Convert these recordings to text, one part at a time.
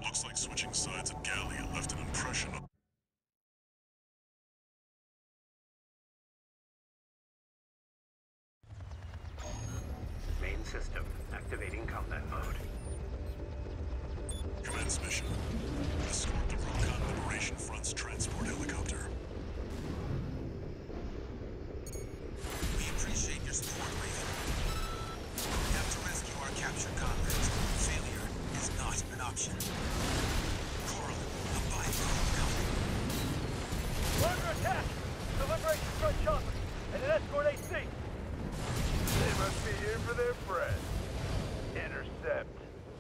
Looks like switching sides at Gallia left an impression of... Main system activating combat mode. Commence mission. Escort the Rubicon Liberation Front's transport helicopter. We appreciate your support, Raven. We have to rescue our captured comrades. Failure is not an option. Coral, abide by Rubicon. We're under attack! The Liberation Front chopper and an escort AC! They must be here for their friend. Intercept.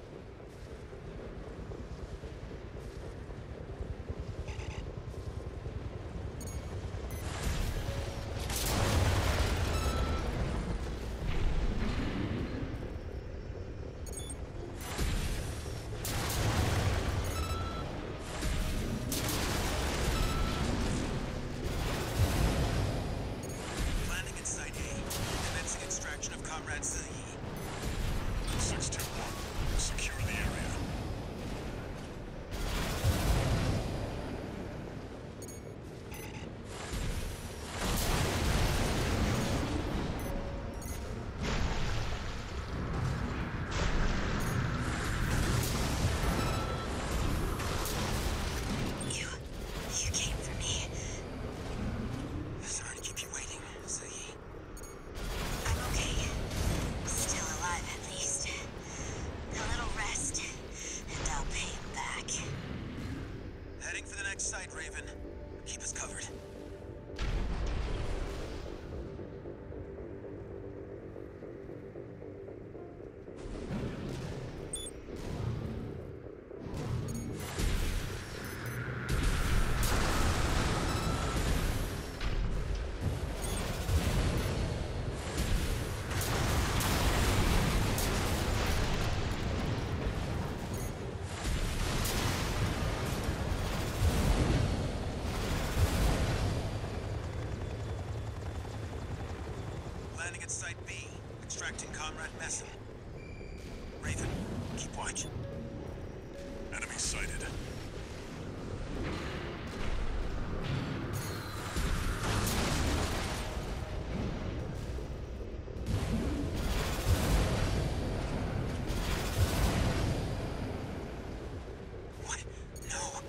Landing in Site A. Commencing extraction of Comrade Zilli. 621. Secure the area. You came for me. Sorry to keep you waiting, Zilli. I'm okay. Still alive, at least. A little rest, and I'll pay him back. Heading for the next site, Raven. Keep us covered. Landing at Site B. Extracting Comrade Messam. Raven, keep watch. Enemy sighted. What? No.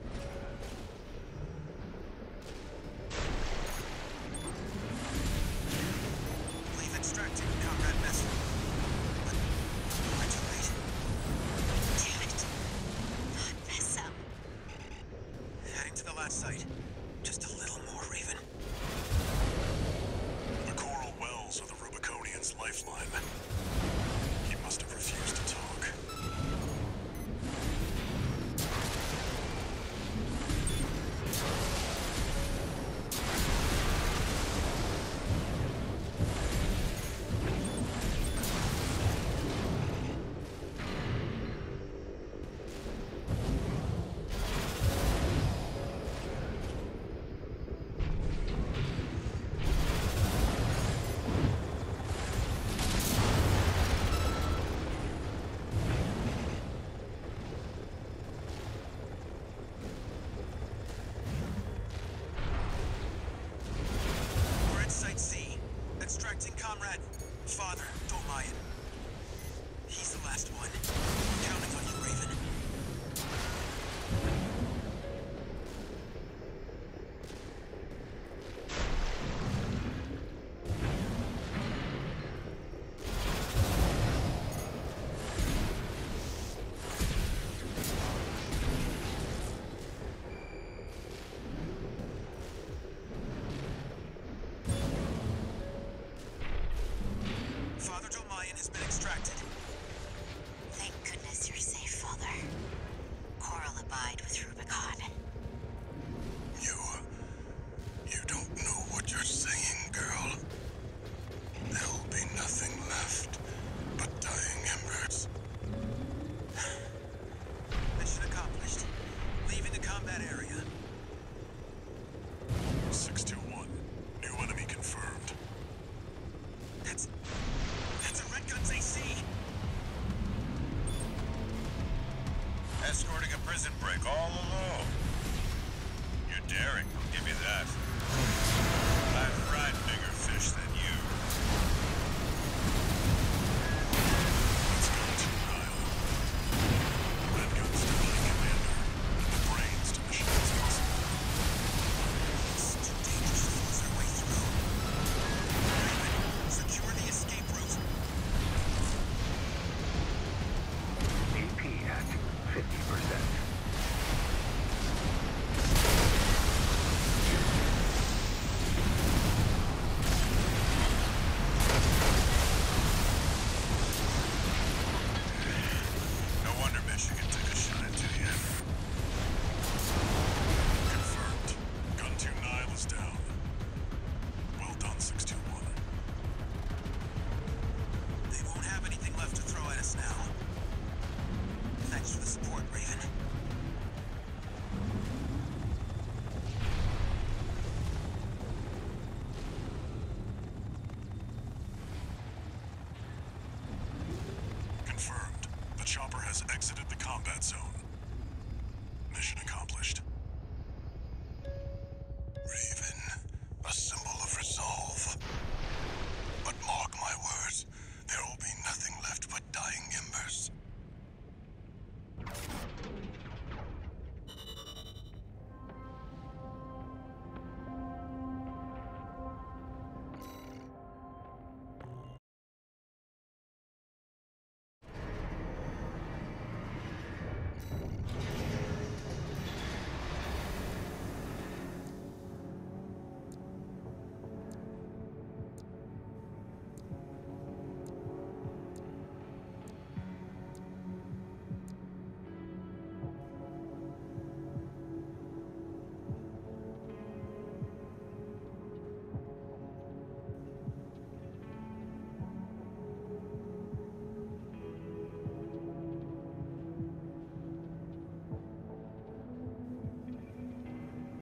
We've extracted Comrade Messam. But we're too late. Damn it. Not mess up. Heading to the last site. Just a little more, Raven. The coral wells are the Rubiconian's lifeline. He must have refused to talk. We're at Site C. Extracting Comrade Father Dolmayan. He's the last one. Counting on you, Raven. Father Dolmayan has been extracted. Thank goodness you're safe, Father. Coral abide with Rubicon. You don't know what you're saying, girl. There'll be nothing left but dying embers. Mission accomplished. Leaving the combat area. 621. New enemy confirmed. That's a Red Gun's AC. exited the combat zone.